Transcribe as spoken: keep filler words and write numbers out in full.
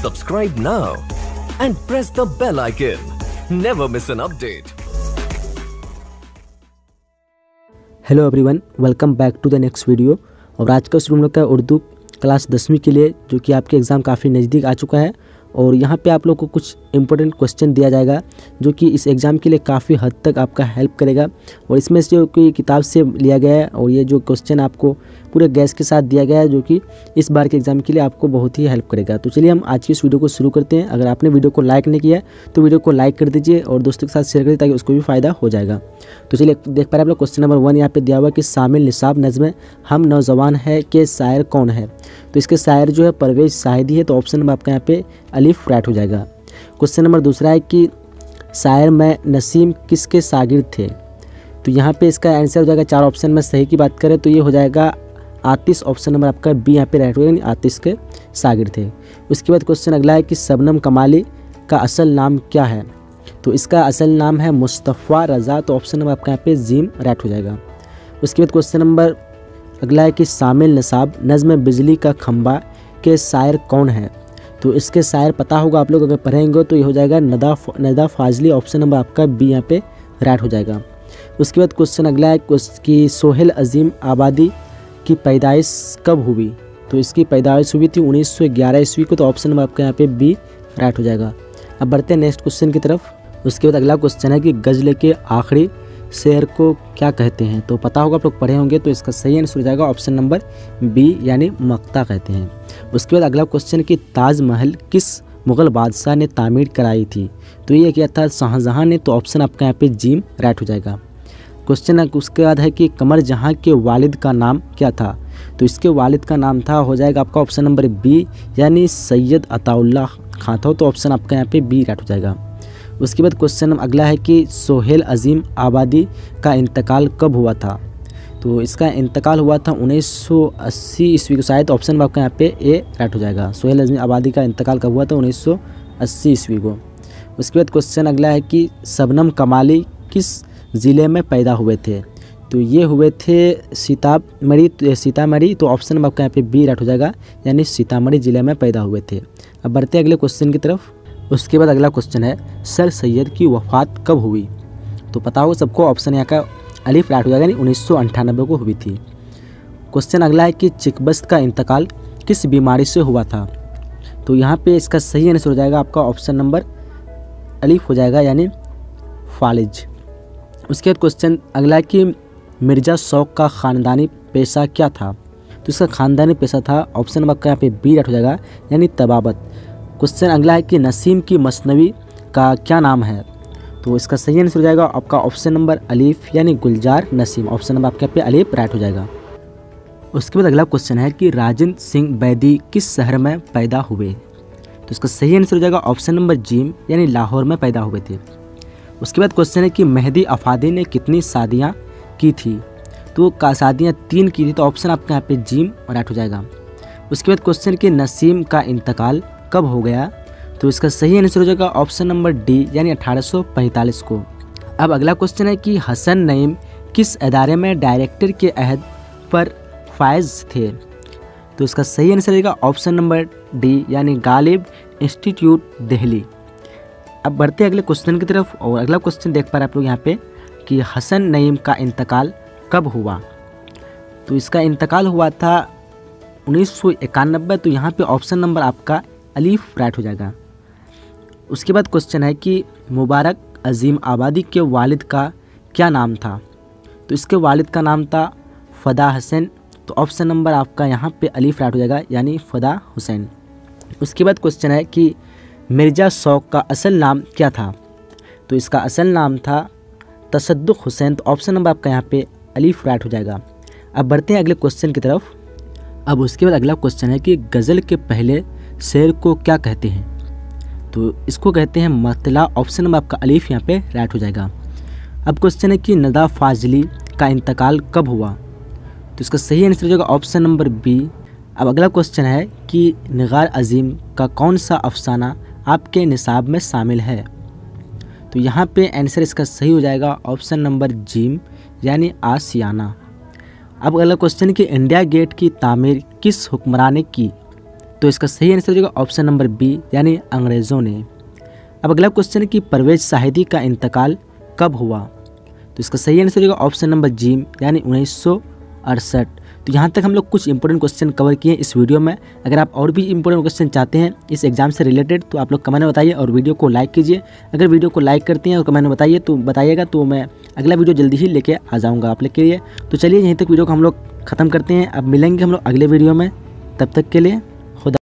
Subscribe now and press the bell icon. Never miss an update. Hello everyone, welcome back to the next video. और आज का शुरू हम लोग का उर्दू क्लास दसवीं के लिए, जो कि आपके एग्ज़ाम काफ़ी नज़दीक आ चुका है। और यहाँ पे आप लोग को कुछ इंपॉर्टेंट क्वेश्चन दिया जाएगा जो कि इस एग्ज़ाम के लिए काफ़ी हद तक आपका हेल्प करेगा। और इसमें से जो कि किताब से लिया गया है, और ये जो क्वेश्चन आपको पूरे गैस के साथ दिया गया है, जो कि इस बार के एग्ज़ाम के लिए आपको बहुत ही हेल्प करेगा। तो चलिए हम आज की इस वीडियो को शुरू करते हैं। अगर आपने वीडियो को लाइक नहीं किया है तो वीडियो को लाइक कर दीजिए और दोस्तों के साथ शेयर करिए ताकि उसको भी फ़ायदा हो जाएगा। तो चलिए देख पा रहे हैं आप लोग, क्वेश्चन नंबर वन यहाँ पे दिया हुआ कि शामिल निसाब नज़्म हम नौजवान है के शायर कौन है। तो इसके शायर जो है परवेज शाहिदी है, तो ऑप्शन नंबर आपका यहाँ पे अलीफ राइट हो जाएगा। क्वेश्चन नंबर दूसरा है कि शायर में नसीम किसके शागिर्द थे। तो यहाँ पे इसका आंसर हो जाएगा, चार ऑप्शन में सही की बात करें तो ये हो जाएगा आतिश। ऑप्शन नंबर आपका बी यहाँ पे राइट हो जाएगा, यानी आतिश के शागिर्द थे। उसके बाद क्वेश्चन अगला है कि शबनम कमाली का असल नाम क्या है। तो इसका असल नाम है मुस्तफ़ा रज़ा, तो ऑप्शन नंबर आपका यहाँ पे जीम राइट हो जाएगा। उसके बाद क्वेश्चन नंबर अगला है कि शामिल निसाब नज़्म बिजली का खंबा के शायर कौन है। तो इसके शायर पता होगा आप लोग अगर पढ़ेंगे तो ये हो जाएगा नदा नदा फाजली। ऑप्शन नंबर आपका बी यहाँ पे राइट हो जाएगा। उसके बाद क्वेश्चन अगला है कि सोहेल अजीम आबादी की पैदाइश कब हुई। तो इसकी पैदाइश हुई थी उन्नीस सौ ग्यारह ईस्वी को, तो ऑप्शन नंबर आपका यहाँ पे बी राइट हो जाएगा। अब बढ़ते हैं नेक्स्ट क्वेश्चन की तरफ। उसके बाद अगला क्वेश्चन है कि गज़ल के आखिरी शेर को क्या कहते हैं। तो पता होगा आप लोग पढ़े होंगे, तो इसका सही आंसर हो जाएगा ऑप्शन नंबर बी, यानी मक्ता कहते हैं। उसके बाद अगला क्वेश्चन कि ताजमहल किस मुग़ल बादशाह ने तामीर कराई थी। तो ये क्या था, शाहजहां ने, तो ऑप्शन आपका यहाँ पे जीम राइट हो जाएगा। क्वेश्चन उसके बाद है कि कमर जहां के वालिद का नाम क्या था। तो इसके वालिद का नाम था हो जाएगा आपका ऑप्शन नंबर बी, यानी सैयद अताउल्लाह खां था, तो ऑप्शन आपका यहाँ पे बी राइट हो जाएगा। उसके बाद क्वेश्चन अगला है कि सोहेल अजीम आबादी का इंतकाल कब हुआ था। तो इसका इंतकाल हुआ था उन्नीस सौ अस्सी ईस्वी को शायद, ऑप्शन आपका यहाँ पे ए राइट हो जाएगा। सोहेल अजीम आबादी का इंतकाल कब हुआ था, उन्नीस सौ अस्सी ईस्वी को। उसके बाद क्वेश्चन अगला है कि शबनम कमाली किस ज़िले में पैदा हुए थे। तो ये हुए थे सीतामढ़ी सीतामढ़ी तो ऑप्शन आपका यहाँ पे बी राइट हो जाएगा, यानी सीतामढ़ी ज़िले में पैदा हुए थे। अब बढ़ते हैं अगले क्वेश्चन की तरफ। उसके बाद अगला क्वेश्चन है सर सैयद की वफ़ात कब हुई। तो पता हो सबको, ऑप्शन यहाँ का अलीफ राइट हो जाएगा, यानी उन्नीस सौ अंठानबे को हुई थी। क्वेश्चन अगला है कि चिकबस्त का इंतकाल किस बीमारी से हुआ था। तो यहाँ पे इसका सही आंसर हो जाएगा आपका ऑप्शन नंबर अलीफ हो जाएगा, यानी फालिज। उसके बाद क्वेश्चन अगला है कि मिर्ज़ा शौक का ख़ानदानी पेशा क्या था। तो इसका ख़ानदानी पेशा था, ऑप्शन नंबर आपका यहाँ पे बी राइट हो जाएगा, यानी तबाबत। क्वेश्चन अगला है कि नसीम की मसनवी का क्या नाम है। तो इसका सही आंसर हो जाएगा आपका ऑप्शन नंबर अलीफ, यानी गुलजार नसीम। ऑप्शन नंबर आपके यहाँ पे अलीफ राइट हो जाएगा। उसके बाद अगला क्वेश्चन है कि राजेंद्र सिंह बैदी किस शहर में पैदा हुए। तो इसका सही आंसर हो जाएगा ऑप्शन नंबर जीम, यानी लाहौर में पैदा हुए थे। उसके बाद क्वेश्चन है कि मेहदी अफादी ने कितनी शादियाँ की थी। तो का शादियाँ तीन की थी, तो ऑप्शन आपका यहाँ पे जीम राइट हो जाएगा। उसके बाद क्वेश्चन कि नसीम का इंतकाल कब हो गया। तो इसका सही आंसर हो जाएगा ऑप्शन नंबर डी, यानी अठारह सौ पैंतालीस को। अब अगला क्वेश्चन है कि हसन नईम किस अदारे में डायरेक्टर के अहद पर फायज थे। तो इसका सही आंसर रहेगा ऑप्शन नंबर डी, यानी गालिब इंस्टीट्यूट दिल्ली। अब बढ़ते हैं अगले क्वेश्चन की तरफ। और अगला क्वेश्चन देख पा रहे हैं आप लोग यहाँ पे कि हसन नईम का इंतकाल कब हुआ। तो इसका इंतकाल हुआ था उन्नीस सौ इक्यानबे, तो यहाँ पे ऑप्शन नंबर आपका अलीफ राइट हो जाएगा। उसके बाद क्वेश्चन है कि मुबारक अजीम आबादी के वालिद का क्या नाम था। तो इसके वालिद का नाम था फ़दा हसन, तो ऑप्शन नंबर आपका यहाँ पे अलीफ राइट हो जाएगा, यानी फ़दा हुसैन। उसके बाद क्वेश्चन है कि मिर्ज़ा शौक का असल नाम क्या था। तो इसका असल नाम था तसद्दुक़ हुसैन, तो ऑप्शन नंबर आपका यहाँ पे अलीफ राइट हो जाएगा। अब बढ़ते हैं अगले क्वेश्चन की तरफ। अब उसके बाद अगला क्वेश्चन है कि गज़ल के पहले शेर को क्या कहते हैं। तो इसको कहते हैं मतला। ऑप्शन नंबर आपका अलीफ यहाँ पे राइट हो जाएगा। अब क्वेश्चन है कि नदा फाजली का इंतकाल कब हुआ। तो इसका सही आंसर हो जाएगा ऑप्शन नंबर बी। अब अगला क्वेश्चन है कि निगार अजीम का कौन सा अफसाना आपके निसाब में शामिल है। तो यहाँ पे आंसर इसका सही हो जाएगा ऑप्शन नंबर जीम, यानी आसियाना। अब अगला क्वेश्चन कि इंडिया गेट की तामीर किस हुक्मरान ने की। तो इसका सही आंसर हो जाएगा ऑप्शन नंबर बी यानी अंग्रेज़ों ने। अब अगला क्वेश्चन है कि परवेज साहिदी का इंतकाल कब हुआ? तो इसका सही आंसर हो जाएगा ऑप्शन नंबर जी यानी उन्नीस सौ अड़सठ। तो यहाँ तक हम लोग कुछ इंपॉर्टेंट क्वेश्चन कवर किए इस वीडियो में। अगर आप और भी इंपॉर्टेंट क्वेश्चन चाहते हैं इस एग्जाम से रिलेटेड तो आप लोग कमेंट में बताइए और वीडियो को लाइक कीजिए। अगर वीडियो को लाइक करते हैं और कमेंट में बताइए तो बताइएगा तो मैं अगला वीडियो जल्दी ही लेके आ जाऊँगा आप लोग के लिए। तो चलिए यहीं तक वीडियो को हम लोग ख़त्म करते हैं। अब मिलेंगे हम लोग अगले वीडियो में, तब तक के लिए